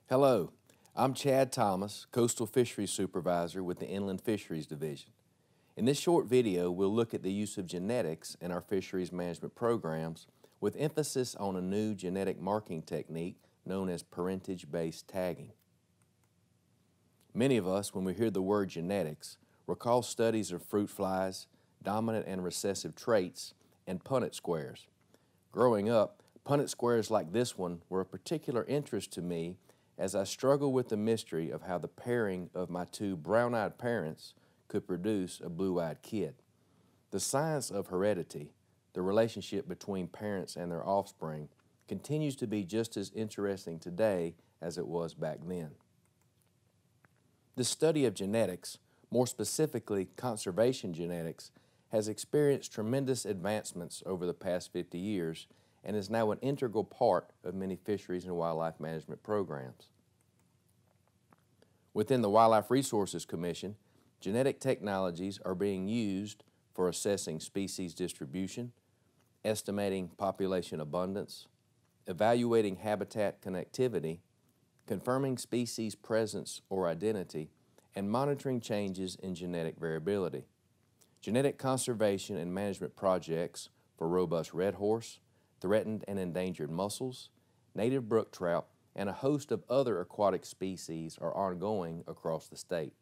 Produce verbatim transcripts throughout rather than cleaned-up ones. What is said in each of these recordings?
Hello, I'm Chad Thomas, Coastal Fisheries Supervisor with the Inland Fisheries Division. In this short video, we'll look at the use of genetics in our fisheries management programs with emphasis on a new genetic marking technique known as parentage-based tagging. Many of us, when we hear the word genetics, recall studies of fruit flies, dominant and recessive traits, and Punnett squares. Growing up, Punnett squares like this one were of particular interest to me as I struggle with the mystery of how the pairing of my two brown-eyed parents could produce a blue-eyed kid. The science of heredity, the relationship between parents and their offspring, continues to be just as interesting today as it was back then. The study of genetics, more specifically conservation genetics, has experienced tremendous advancements over the past fifty years and is now an integral part of many fisheries and wildlife management programs. Within the Wildlife Resources Commission, genetic technologies are being used for assessing species distribution, estimating population abundance, evaluating habitat connectivity, confirming species presence or identity, and monitoring changes in genetic variability. Genetic conservation and management projects for robust red horse, threatened and endangered mussels, native brook trout, and a host of other aquatic species are ongoing across the state.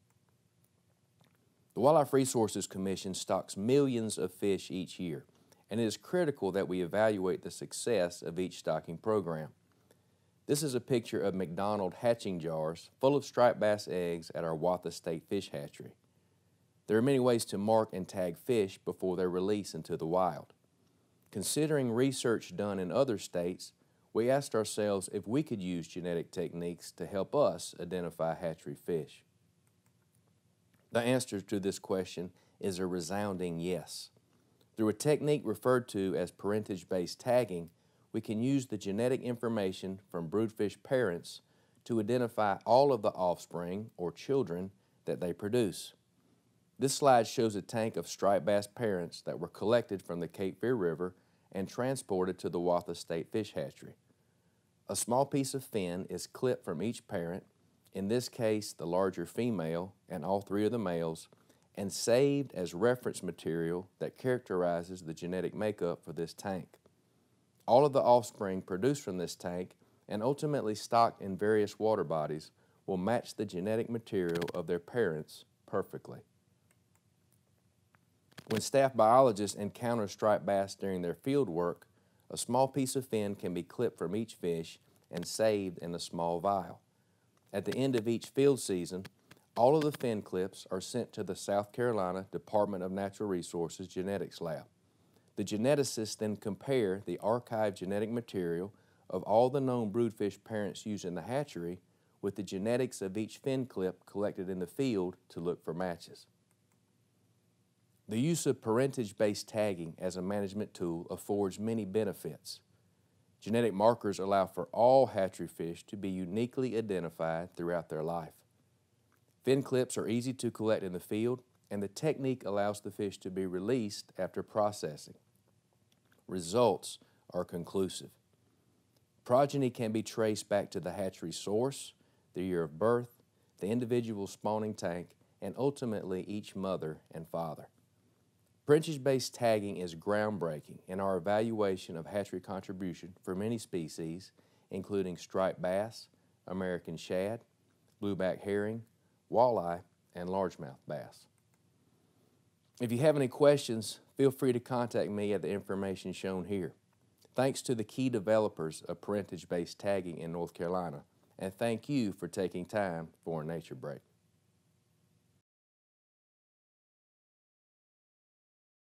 The Wildlife Resources Commission stocks millions of fish each year, and it is critical that we evaluate the success of each stocking program. This is a picture of McDonald hatching jars full of striped bass eggs at our Watha State Fish Hatchery. There are many ways to mark and tag fish before they're released into the wild. Considering research done in other states, we asked ourselves if we could use genetic techniques to help us identify hatchery fish. The answer to this question is a resounding yes. Through a technique referred to as parentage-based tagging, we can use the genetic information from broodfish parents to identify all of the offspring or children that they produce. This slide shows a tank of striped bass parents that were collected from the Cape Fear River and transported to the Watha State Fish Hatchery. A small piece of fin is clipped from each parent, in this case the larger female and all three of the males, and saved as reference material that characterizes the genetic makeup for this tank. All of the offspring produced from this tank and ultimately stocked in various water bodies will match the genetic material of their parents perfectly. When staff biologists encounter striped bass during their field work, a small piece of fin can be clipped from each fish and saved in a small vial. At the end of each field season, all of the fin clips are sent to the South Carolina Department of Natural Resources Genetics Lab. The geneticists then compare the archived genetic material of all the known broodfish parents used in the hatchery with the genetics of each fin clip collected in the field to look for matches. The use of parentage-based tagging as a management tool affords many benefits. Genetic markers allow for all hatchery fish to be uniquely identified throughout their life. Fin clips are easy to collect in the field, and the technique allows the fish to be released after processing. Results are conclusive. Progeny can be traced back to the hatchery source, the year of birth, the individual spawning tank, and ultimately each mother and father. Parentage-based tagging is groundbreaking in our evaluation of hatchery contribution for many species, including striped bass, American shad, blueback herring, walleye, and largemouth bass. If you have any questions, feel free to contact me at the information shown here. Thanks to the key developers of parentage-based tagging in North Carolina, and thank you for taking time for a nature break.